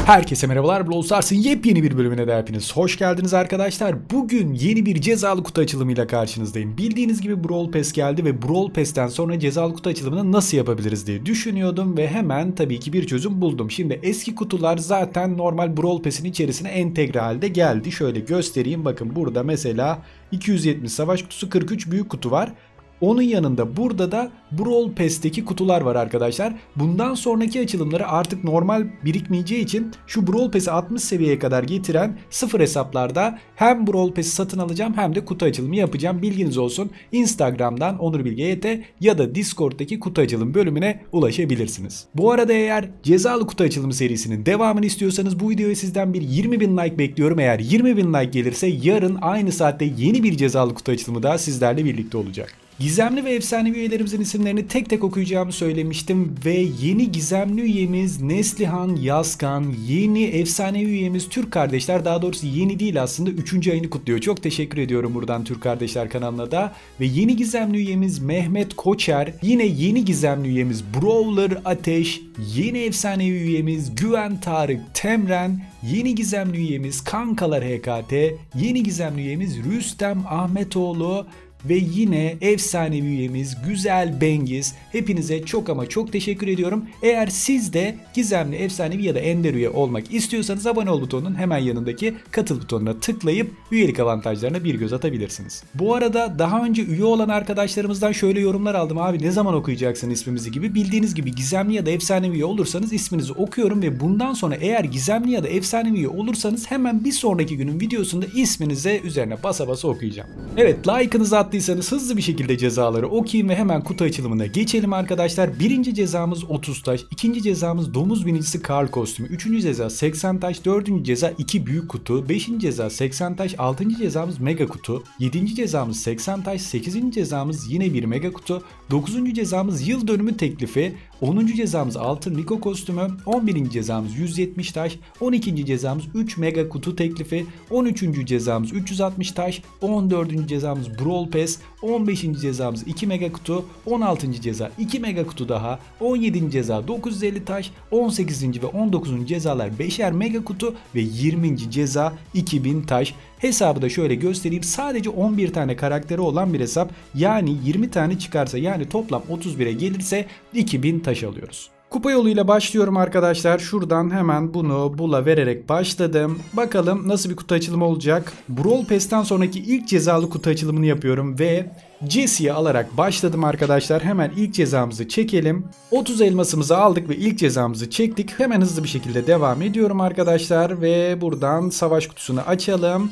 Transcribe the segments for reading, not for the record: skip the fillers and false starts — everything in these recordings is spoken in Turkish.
Herkese merhabalar, Brawl Stars'ın yepyeni bir bölümüne de hepiniz hoş geldiniz arkadaşlar. Bugün yeni bir cezalı kutu açılımıyla karşınızdayım. Bildiğiniz gibi Brawl Pass geldi ve Brawl Pass'ten sonra cezalı kutu açılımını nasıl yapabiliriz diye düşünüyordum ve hemen tabii ki bir çözüm buldum. Şimdi eski kutular zaten normal Brawl Pass'in içerisine entegre halde geldi. Şöyle göstereyim, bakın burada mesela 270 savaş kutusu, 43 büyük kutu var. Onun yanında burada da Brawl Pass'teki kutular var arkadaşlar. Bundan sonraki açılımları artık normal birikmeyeceği için şu Brawl Pass'i 60 seviyeye kadar getiren sıfır hesaplarda hem Brawl Pass'i satın alacağım hem de kutu açılımı yapacağım. Bilginiz olsun. Instagram'dan Onur Bilge YT ya da Discord'daki kutu açılım bölümüne ulaşabilirsiniz. Bu arada eğer cezalı kutu açılımı serisinin devamını istiyorsanız bu videoya sizden bir 20.000 like bekliyorum. Eğer 20.000 like gelirse yarın aynı saatte yeni bir cezalı kutu açılımı daha sizlerle birlikte olacak. Gizemli ve efsanevi üyelerimizin isimlerini tek tek okuyacağımı söylemiştim ve yeni gizemli üyemiz Neslihan Yazkan, yeni efsanevi üyemiz Türk Kardeşler, daha doğrusu yeni değil aslında 3. ayını kutluyor. Çok teşekkür ediyorum buradan Türk Kardeşler kanalına da. Ve yeni gizemli üyemiz Mehmet Koçer, yine yeni gizemli üyemiz Brawler Ateş, yeni efsanevi üyemiz Güven Tarık Temren, yeni gizemli üyemiz Kankalar HKT, yeni gizemli üyemiz Rüstem Ahmetoğlu ve yine efsanevi üyemiz Güzel Bengiz. Hepinize çok ama çok teşekkür ediyorum. Eğer siz de gizemli, efsanevi ya da ender üye olmak istiyorsanız abone ol butonunun hemen yanındaki katıl butonuna tıklayıp üyelik avantajlarına bir göz atabilirsiniz. Bu arada daha önce üye olan arkadaşlarımızdan şöyle yorumlar aldım. Abi ne zaman okuyacaksın ismimizi gibi. Bildiğiniz gibi gizemli ya da efsanevi üye olursanız isminizi okuyorum ve bundan sonra eğer gizemli ya da efsanevi üye olursanız hemen bir sonraki günün videosunda isminize üzerine basa basa okuyacağım. Evet, like'ınızı attıysanız hızlı bir şekilde cezaları okuyayım ve hemen kutu açılımına geçelim arkadaşlar. Birinci cezamız 30 taş, ikinci cezamız domuz binicisi Karl kostümü, üçüncü ceza 80 taş, dördüncü ceza 2 büyük kutu, beşinci ceza 80 taş, altıncı cezamız mega kutu, yedinci cezamız 80 taş, sekizinci cezamız yine bir mega kutu, dokuzuncu cezamız yıl dönümü teklifi, 10. cezamız altın Rico kostümü, 11. cezamız 170 taş, 12. cezamız 3 mega kutu teklifi, 13. cezamız 360 taş, 14. cezamız Brawl Pass, 15. cezamız 2 mega kutu, 16. ceza 2 mega kutu daha, 17. ceza 950 taş, 18. ve 19. cezalar 5'er mega kutu ve 20. ceza 2000 taş. Hesabı da şöyle göstereyim. Sadece 11 tane karakteri olan bir hesap. Yani 20 tane çıkarsa, yani toplam 31'e gelirse 2000 taş alıyoruz. Kupa yoluyla başlıyorum arkadaşlar. Şuradan hemen bunu bula vererek başladım. Bakalım nasıl bir kutu açılımı olacak. Brawl Pass'ten sonraki ilk cezalı kutu açılımını yapıyorum ve Jesse'yi alarak başladım arkadaşlar. Hemen ilk cezamızı çekelim. 30 elmasımızı aldık ve ilk cezamızı çektik. Hemen hızlı bir şekilde devam ediyorum arkadaşlar ve buradan savaş kutusunu açalım.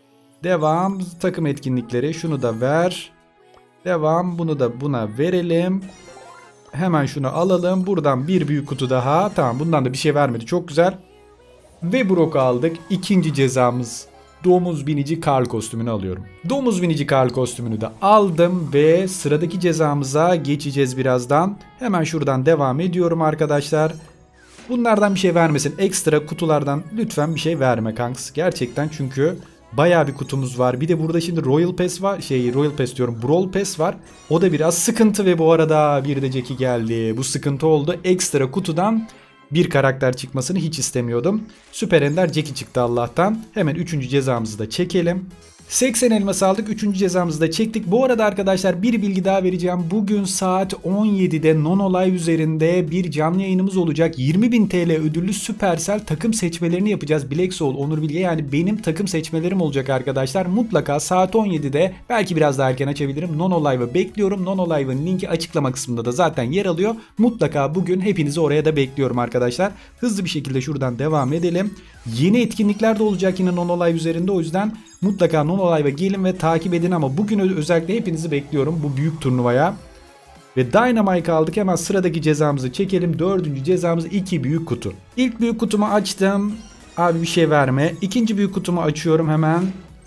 Devam, takım etkinlikleri, şunu da ver. Devam, bunu da buna verelim. Hemen şunu alalım. Buradan bir büyük kutu daha. Tamam, bundan da bir şey vermedi. Çok güzel. Ve Brock'u aldık. İkinci cezamız domuz binici Karl kostümünü alıyorum. Domuz binici Karl kostümünü de aldım ve sıradaki cezamıza geçeceğiz birazdan. Hemen şuradan devam ediyorum arkadaşlar. Bunlardan bir şey vermesin. Ekstra kutulardan lütfen bir şey verme kanks. Gerçekten, çünkü bayağı bir kutumuz var. Bir de burada şimdi Royal Pass var. Royal Pass diyorum. Brawl Pass var. O da biraz sıkıntı ve bu arada bir de Jackie geldi. Bu sıkıntı oldu. Ekstra kutudan bir karakter çıkmasını hiç istemiyordum. Süper Ender Jackie çıktı Allah'tan. Hemen 3. cezamızı da çekelim. 80 elmas aldık. 3. cezamızı da çektik. Bu arada arkadaşlar bir bilgi daha vereceğim. Bugün saat 17'de Nonolive üzerinde bir canlı yayınımız olacak. 20.000 TL ödüllü Supercell takım seçmelerini yapacağız. Black Soul, Onur Bilge, yani benim takım seçmelerim olacak arkadaşlar. Mutlaka saat 17'de, belki biraz daha erken açabilirim, Nonolive'ı bekliyorum. Nonolive'ın linki açıklama kısmında da zaten yer alıyor. Mutlaka bugün hepinizi oraya da bekliyorum arkadaşlar. Hızlı bir şekilde şuradan devam edelim. Yeni etkinlikler de olacak yine Nonolive üzerinde, o yüzden mutlaka Nonolive'a gelin ve takip edin, ama bugün özellikle hepinizi bekliyorum bu büyük turnuvaya. Ve Dynamite aldık. Hemen sıradaki cezamızı çekelim. 4. cezamız 2 büyük kutu. İlk büyük kutumu açtım. Abi bir şey verme. İkinci büyük kutumu açıyorum hemen.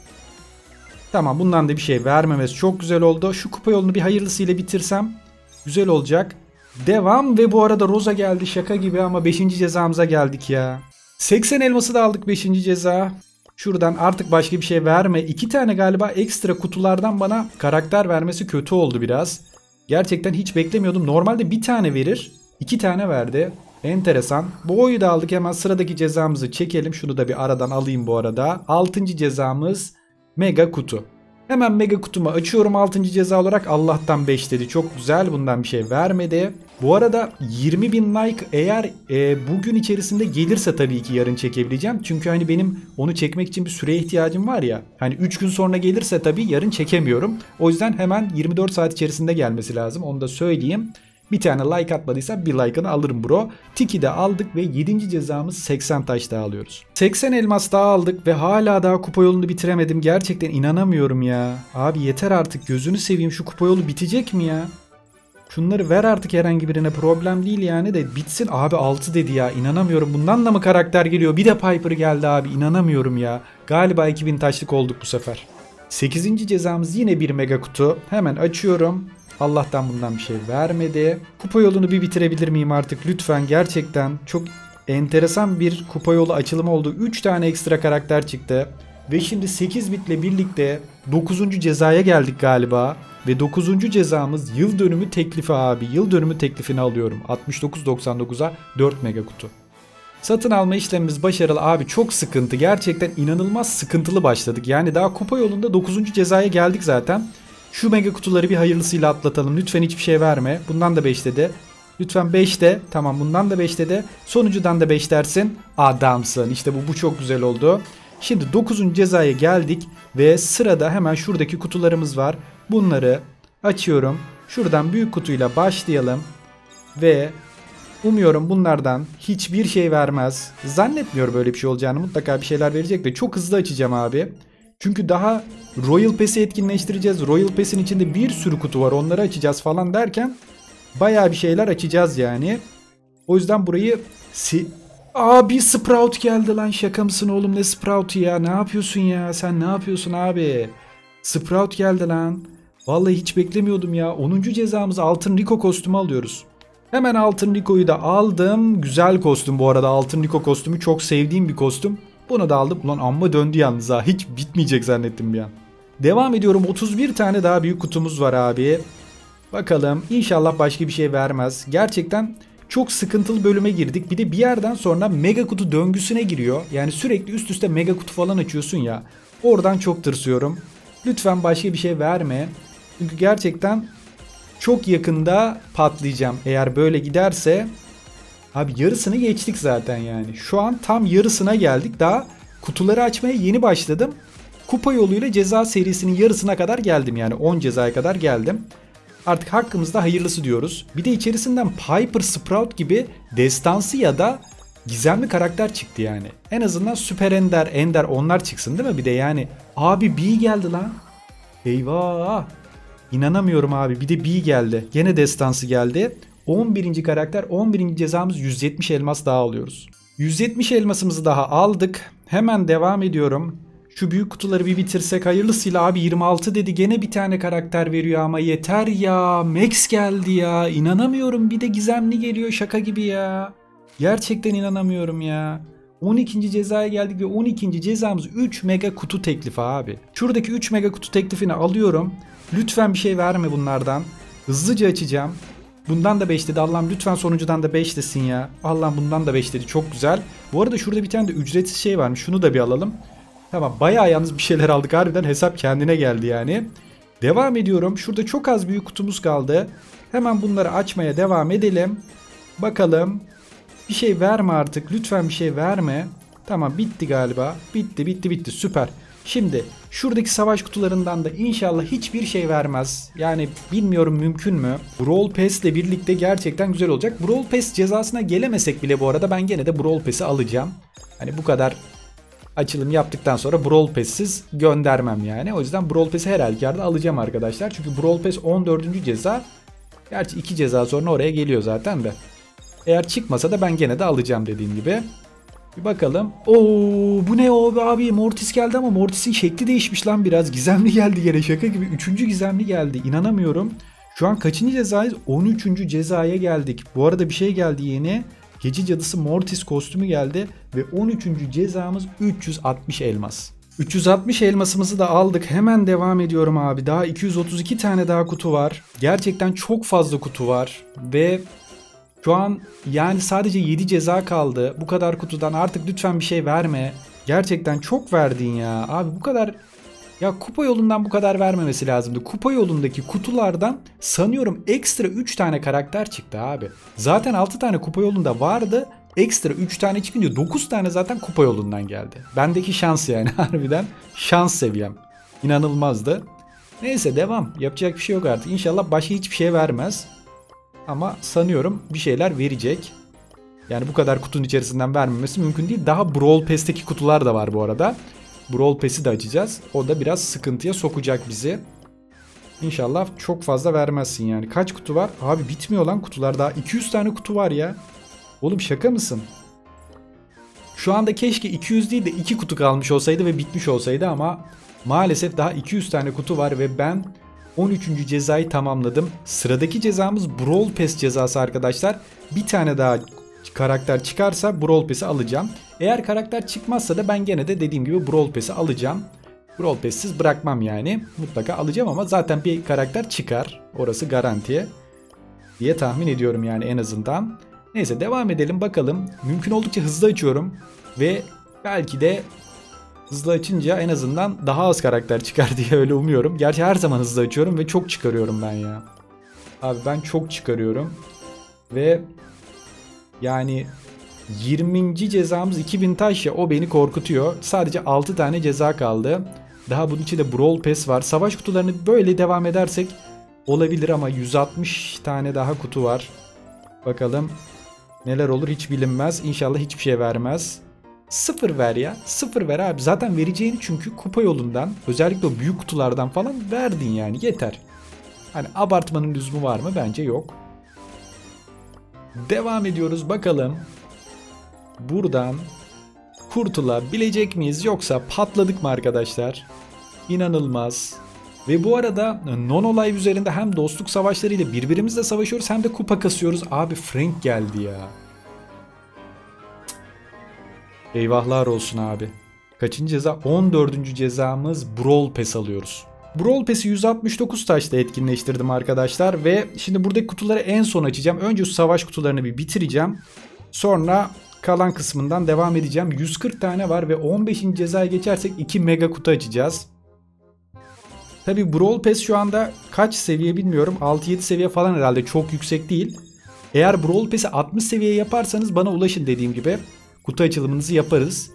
Tamam, bundan da bir şey vermemesi çok güzel oldu. Şu kupa yolunu bir hayırlısıyla bitirsem güzel olacak. Devam ve bu arada Rosa geldi, şaka gibi, ama 5. cezamıza geldik ya. 80 elması da aldık 5. ceza. Şuradan artık başka bir şey verme. 2 tane galiba ekstra kutulardan bana karakter vermesi kötü oldu biraz. Gerçekten hiç beklemiyordum. Normalde bir tane verir. 2 tane verdi. Enteresan. Bu oyu da aldık. Hemen sıradaki cezamızı çekelim. Şunu da bir aradan alayım bu arada. 6. cezamız mega kutu. Hemen mega kutumu açıyorum 6. ceza olarak. Allah'tan 5 dedi. Çok güzel. Bundan bir şey vermedi. Bu arada 20.000 like eğer bugün içerisinde gelirse tabii ki yarın çekebileceğim. Çünkü hani benim onu çekmek için bir süreye ihtiyacım var ya. Hani 3 gün sonra gelirse tabii yarın çekemiyorum. O yüzden hemen 24 saat içerisinde gelmesi lazım. Onu da söyleyeyim. Bir tane like atmadıysa bir like'ını alırım bro. Tiki de aldık ve 7. cezamız 80 taş daha alıyoruz. 80 elmas daha aldık ve hala daha kupa yolunu bitiremedim. Gerçekten inanamıyorum ya. Abi yeter artık, gözünü seveyim, şu kupa yolu bitecek mi ya? Şunları ver artık herhangi birine, problem değil yani de bitsin. Abi 6 dedi ya, inanamıyorum. Bundan da mı karakter geliyor? Bir de Piper geldi abi, inanamıyorum ya. Galiba 2000 taşlık olduk bu sefer. 8. cezamız yine bir mega kutu. Hemen açıyorum. Allah'tan bundan bir şey vermedi. Kupa yolunu bir bitirebilir miyim artık? Lütfen, gerçekten çok enteresan bir kupa yolu açılımı oldu. 3 tane ekstra karakter çıktı. Ve şimdi 8 bitle birlikte 9. cezaya geldik galiba. Ve 9. cezamız yıl dönümü teklifi abi. Yıl dönümü teklifini alıyorum. 69.99'a 4 mega kutu. Satın alma işlemimiz başarılı abi. Çok sıkıntı. Gerçekten inanılmaz sıkıntılı başladık. Yani daha kupa yolunda 9. cezaya geldik zaten. Şu mega kutuları bir hayırlısıyla atlatalım. Lütfen hiçbir şey verme. Bundan da 5 dedi. Lütfen 5 de. Tamam, bundan da 5 dedi. Sonuncudan da 5 dersin. Adamsın. İşte bu çok güzel oldu. Şimdi 9. cezaya geldik. Ve sırada hemen şuradaki kutularımız var. Bunları açıyorum. Şuradan büyük kutuyla başlayalım. Ve umuyorum bunlardan hiçbir şey vermez. Zannetmiyorum böyle bir şey olacağını. Mutlaka bir şeyler verecek de çok hızlı açacağım abi. Çünkü daha Royal Pass'i etkinleştireceğiz. Royal Pass'in içinde bir sürü kutu var. Onları açacağız falan derken bayağı bir şeyler açacağız yani. O yüzden burayı... Abi Sprout geldi lan, şaka mısın oğlum, ne Sprout'u ya, ne yapıyorsun ya, sen ne yapıyorsun abi? Sprout geldi lan. Vallahi hiç beklemiyordum ya. 10. cezamız altın Rico kostümü alıyoruz. Hemen altın Rico'yu da aldım. Güzel kostüm bu arada, altın Rico kostümü çok sevdiğim bir kostüm. Bunu da aldım. Ulan amma döndü yalnız ha. Hiç bitmeyecek zannettim bir an. Devam ediyorum. 31 tane daha büyük kutumuz var abi. Bakalım. İnşallah başka bir şey vermez. Gerçekten çok sıkıntılı bölüme girdik. Bir de bir yerden sonra mega kutu döngüsüne giriyor. Yani sürekli üst üste mega kutu falan açıyorsun ya. Oradan çok tırsıyorum. Lütfen başka bir şey verme. Çünkü gerçekten çok yakında patlayacağım. Eğer böyle giderse... Abi yarısını geçtik zaten yani. Şu an tam yarısına geldik. Daha kutuları açmaya yeni başladım. Kupa yoluyla ceza serisinin yarısına kadar geldim. Yani 10 cezaya kadar geldim. Artık hakkımızda hayırlısı diyoruz. Bir de içerisinden Piper, Sprout gibi destansı ya da gizemli karakter çıktı yani. En azından Süper Ender, Ender onlar çıksın değil mi? Bir de yani. Abi B geldi lan. Eyvah. İnanamıyorum abi. Bir de B geldi. Gene destansı geldi. 11. karakter, 11. cezamız 170 elmas daha alıyoruz. 170 elmasımızı daha aldık. Hemen devam ediyorum. Şu büyük kutuları bir bitirsek hayırlısıyla abi. 26 dedi, gene bir tane karakter veriyor ama yeter ya. Max geldi ya. İnanamıyorum, bir de gizemli geliyor, şaka gibi ya. Gerçekten inanamıyorum ya. 12. cezaya geldik ve 12. cezamız 3 mega kutu teklifi abi. Şuradaki 3 mega kutu teklifini alıyorum. Lütfen bir şey verme bunlardan. Hızlıca açacağım. Bundan da 5 dedi. Allah'ım lütfen sonuncudan da 5 desin ya. Allah'ım bundan da 5 dedi. Çok güzel. Bu arada şurada bir tane de ücretsiz şey varmış. Şunu da bir alalım. Tamam, bayağı yalnız bir şeyler aldık. Harbiden hesap kendine geldi yani. Devam ediyorum. Şurada çok az büyük kutumuz kaldı. Hemen bunları açmaya devam edelim. Bakalım. Bir şey verme artık. Lütfen bir şey verme. Tamam, bitti galiba. Bitti. Süper. Şimdi şuradaki savaş kutularından da inşallah hiçbir şey vermez. Yani bilmiyorum, mümkün mü? Brawl Pass ile birlikte gerçekten güzel olacak. Brawl Pass cezasına gelemesek bile bu arada ben gene de Brawl Pass'i alacağım. Hani bu kadar açılım yaptıktan sonra Brawl Pass'siz göndermem yani. O yüzden Brawl Pass'i her halükarda alacağım arkadaşlar. Çünkü Brawl Pass 14. ceza. Gerçi 2 ceza sonra oraya geliyor zaten de. Eğer çıkmasa da ben gene de alacağım dediğim gibi. Bir bakalım. Oo, bu ne o abi? Mortis geldi ama Mortis'in şekli değişmiş lan biraz. Gizemli geldi gene, şaka gibi. 3. gizemli geldi. İnanamıyorum. Şu an kaçıncı cezayız? 13. cezaya geldik. Bu arada bir şey geldi yeni. Gece cadısı Mortis kostümü geldi. Ve 13. cezamız 360 elmas. 360 elmasımızı da aldık. Hemen devam ediyorum abi. Daha 232 tane daha kutu var. Gerçekten çok fazla kutu var. Ve Şu an yani sadece 7 ceza kaldı. Bu kadar kutudan artık lütfen bir şey verme. Gerçekten çok verdin ya. Abi bu kadar... Ya kupa yolundan bu kadar vermemesi lazımdı. Kupa yolundaki kutulardan sanıyorum ekstra 3 tane karakter çıktı abi. Zaten 6 tane kupa yolunda vardı. Ekstra 3 tane çıkınca 9 tane zaten kupa yolundan geldi. Bendeki şans yani harbiden şans seviyem. İnanılmazdı. Neyse devam. Yapacak bir şey yok artık. İnşallah başka hiçbir şey vermez. Ama sanıyorum bir şeyler verecek. Yani bu kadar kutunun içerisinden vermemesi mümkün değil. Daha Brawl Pass'teki kutular da var bu arada. Brawl Pass'i de açacağız. O da biraz sıkıntıya sokacak bizi. İnşallah çok fazla vermezsin yani. Kaç kutu var? Abi bitmiyor lan kutular daha. 200 tane kutu var ya. Oğlum şaka mısın? Şu anda keşke 200 değil de 2 kutu kalmış olsaydı ve bitmiş olsaydı ama maalesef daha 200 tane kutu var ve ben 13. cezayı tamamladım. Sıradaki cezamız Brawl Pass cezası arkadaşlar. Bir tane daha karakter çıkarsa Brawl Pass'i alacağım. Eğer karakter çıkmazsa da ben gene de dediğim gibi Brawl Pass'i alacağım. Brawl Pass'siz bırakmam yani. Mutlaka alacağım ama zaten bir karakter çıkar. Orası garantiye diye tahmin ediyorum yani en azından. Neyse devam edelim bakalım. Mümkün oldukça hızlı açıyorum. Ve belki de hızlı açınca en azından daha az karakter çıkar diye öyle umuyorum. Gerçi her zaman hızlı açıyorum ve çok çıkarıyorum ben ya. Abi ben çok çıkarıyorum. Ve yani 20. cezamız 2000 taş ya, o beni korkutuyor. Sadece 6 tane ceza kaldı. Daha bunun içinde Brawl Pass var. Savaş kutularını böyle devam edersek olabilir ama 160 tane daha kutu var. Bakalım neler olur hiç bilinmez. İnşallah hiçbir şey vermez. Sıfır ver ya. Sıfır ver abi. Zaten vereceğini çünkü kupa yolundan, özellikle o büyük kutulardan falan verdin yani. Yeter. Hani abartmanın lüzumu var mı? Bence yok. Devam ediyoruz bakalım. Buradan kurtulabilecek miyiz yoksa patladık mı arkadaşlar? İnanılmaz. Ve bu arada Non Live üzerinde hem dostluk savaşlarıyla birbirimizle savaşıyoruz hem de kupa kasıyoruz. Abi Frank geldi ya. Eyvahlar olsun abi. Kaçıncı ceza? 14. cezamız Brawl Pass alıyoruz. Brawl Pass'i 169 taşla etkinleştirdim arkadaşlar ve şimdi buradaki kutuları en son açacağım. Önce şu savaş kutularını bir bitireceğim. Sonra kalan kısmından devam edeceğim. 140 tane var ve 15. cezaya geçersek 2 mega kutu açacağız. Tabi Brawl Pass şu anda kaç seviye bilmiyorum. 6-7 seviye falan herhalde, çok yüksek değil. Eğer Brawl Pass'i 60 seviye yaparsanız bana ulaşın, dediğim gibi. Kutu açılımınızı yaparız.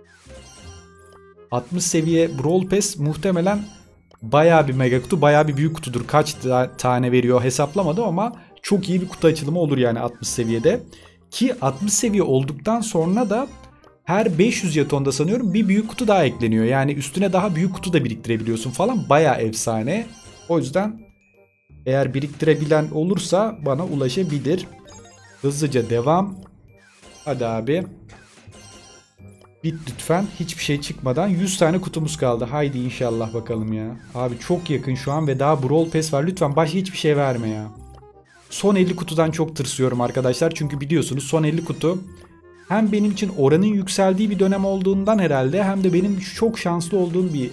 60 seviye Brawl Pass muhtemelen bayağı bir mega kutu, bayağı bir büyük kutudur. Kaç tane veriyor hesaplamadım ama çok iyi bir kutu açılımı olur yani 60 seviyede. Ki 60 seviye olduktan sonra da her 500 jetonda sanıyorum bir büyük kutu daha ekleniyor. Yani üstüne daha büyük kutu da biriktirebiliyorsun falan. Bayağı efsane. O yüzden eğer biriktirebilen olursa bana ulaşabilir. Hızlıca devam. Hadi abi. Bit lütfen. Hiçbir şey çıkmadan 100 tane kutumuz kaldı. Haydi inşallah bakalım ya. Abi çok yakın şu an ve daha Brawl Pass var. Lütfen başka hiçbir şey verme ya. Son 50 kutudan çok tırsıyorum arkadaşlar. Çünkü biliyorsunuz son 50 kutu hem benim için oranın yükseldiği bir dönem olduğundan herhalde, hem de benim çok şanslı olduğum bir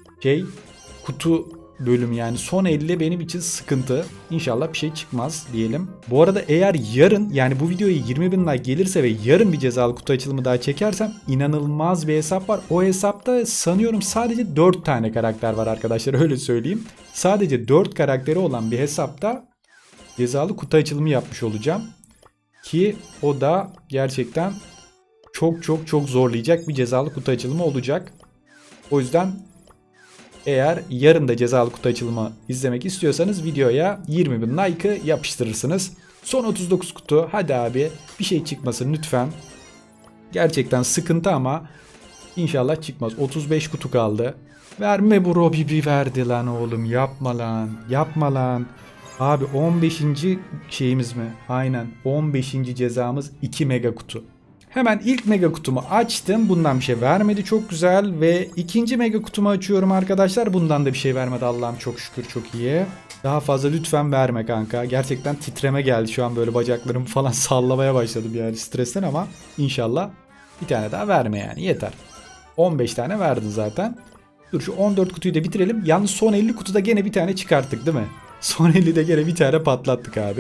kutu bölüm yani. Son 50 benim için sıkıntı. İnşallah bir şey çıkmaz diyelim. Bu arada eğer yarın, yani bu videoya 20.000 like gelirse ve yarın bir cezalı kutu açılımı daha çekersem, inanılmaz bir hesap var. O hesapta sanıyorum sadece 4 tane karakter var arkadaşlar, öyle söyleyeyim. Sadece 4 karakteri olan bir hesapta cezalı kutu açılımı yapmış olacağım. Ki o da gerçekten çok çok çok zorlayacak bir cezalı kutu açılımı olacak. O yüzden eğer yarın da cezalı kutu açılımı izlemek istiyorsanız videoya 20.000 like'ı yapıştırırsınız. Son 39 kutu, hadi abi bir şey çıkmasın lütfen. Gerçekten sıkıntı ama inşallah çıkmaz. 35 kutu kaldı. Verme bu Robbie, bir verdi lan oğlum, yapma lan, yapma lan. Abi 15. şeyimiz mi? Aynen 15. cezamız 2 mega kutu. Hemen ilk mega kutumu açtım. Bundan bir şey vermedi, çok güzel. Ve ikinci mega kutumu açıyorum arkadaşlar. Bundan da bir şey vermedi, Allah'ım çok şükür, çok iyi. Daha fazla lütfen verme kanka. Gerçekten titreme geldi şu an, böyle bacaklarım falan sallamaya başladım yani stresten, ama inşallah bir tane daha verme yani, yeter. 15 tane verdin zaten. Dur şu 14 kutuyu da bitirelim. Yalnız son 50 kutuda gene bir tane çıkarttık değil mi? Son 50'de gene bir tane patlattık abi.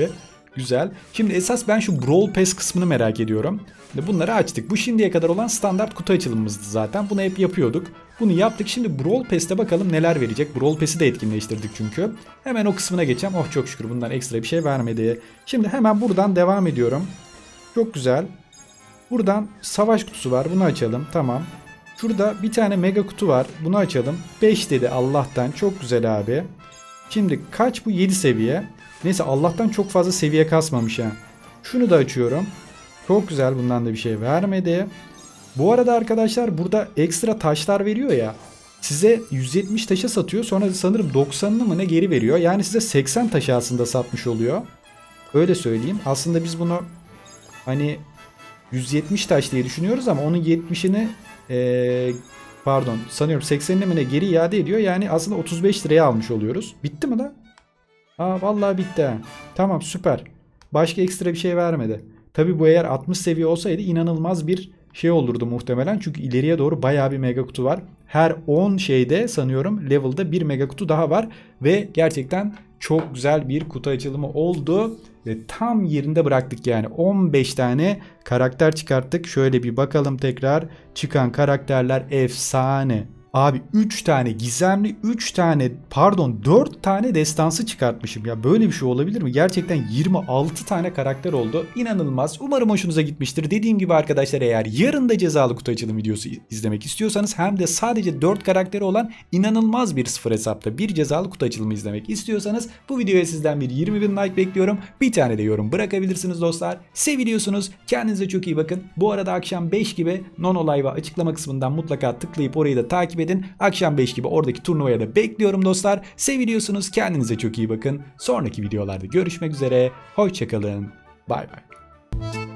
Güzel. Şimdi esas ben şu Brawl Pass kısmını merak ediyorum. Bunları açtık. Bu şimdiye kadar olan standart kutu açılımımızdı zaten. Bunu hep yapıyorduk. Bunu yaptık. Şimdi Brawl Pass'te bakalım neler verecek. Brawl Pass'i de etkinleştirdik çünkü. Hemen o kısmına geçeceğim. Oh çok şükür bundan ekstra bir şey vermedi. Şimdi hemen buradan devam ediyorum. Çok güzel. Buradan savaş kutusu var. Bunu açalım. Tamam. Şurada bir tane mega kutu var. Bunu açalım. 5 dedi Allah'tan. Çok güzel abi. Şimdi kaç bu? 7 seviye. Neyse Allah'tan çok fazla seviye kasmamış ha. Şunu da açıyorum. Çok güzel, bundan da bir şey vermedi. Bu arada arkadaşlar burada ekstra taşlar veriyor ya. Size 170 taşa satıyor. Sonra sanırım 90'ını mı ne geri veriyor. Yani size 80 taşı aslında satmış oluyor. Öyle söyleyeyim. Aslında biz bunu hani 170 taş diye düşünüyoruz ama onun 70'ini pardon sanıyorum 80'ini mi ne geri iade ediyor. Yani aslında 35 liraya almış oluyoruz. Bitti mi lan? Aa vallahi bitti ha. Tamam süper. Başka ekstra bir şey vermedi. Tabi bu eğer 60 seviye olsaydı inanılmaz bir şey olurdu muhtemelen. Çünkü ileriye doğru bayağı bir mega kutu var. Her 10 şeyde sanıyorum level'da bir mega kutu daha var. Ve gerçekten çok güzel bir kutu açılımı oldu. Ve tam yerinde bıraktık yani. 15 tane karakter çıkarttık. Şöyle bir bakalım tekrar. Çıkan karakterler efsane. Abi 3 tane gizemli, 4 tane destansı çıkartmışım. Ya böyle bir şey olabilir mi? Gerçekten 26 tane karakter oldu. İnanılmaz. Umarım hoşunuza gitmiştir. Dediğim gibi arkadaşlar, eğer yarın da cezalı kutu açılım videosu izlemek istiyorsanız hem de sadece 4 karakteri olan inanılmaz bir sıfır hesapta bir cezalı kutu açılımı izlemek istiyorsanız bu videoya sizden bir 20.000 like bekliyorum. Bir tane de yorum bırakabilirsiniz dostlar. Seviliyorsunuz. Kendinize çok iyi bakın. Bu arada akşam 5 gibi Nono Live'a açıklama kısmından mutlaka tıklayıp orayı da takip edin. Akşam 5 gibi oradaki turnuvaya da bekliyorum dostlar. Seviliyorsunuz. Kendinize çok iyi bakın. Sonraki videolarda görüşmek üzere. Hoşçakalın. Bay bay.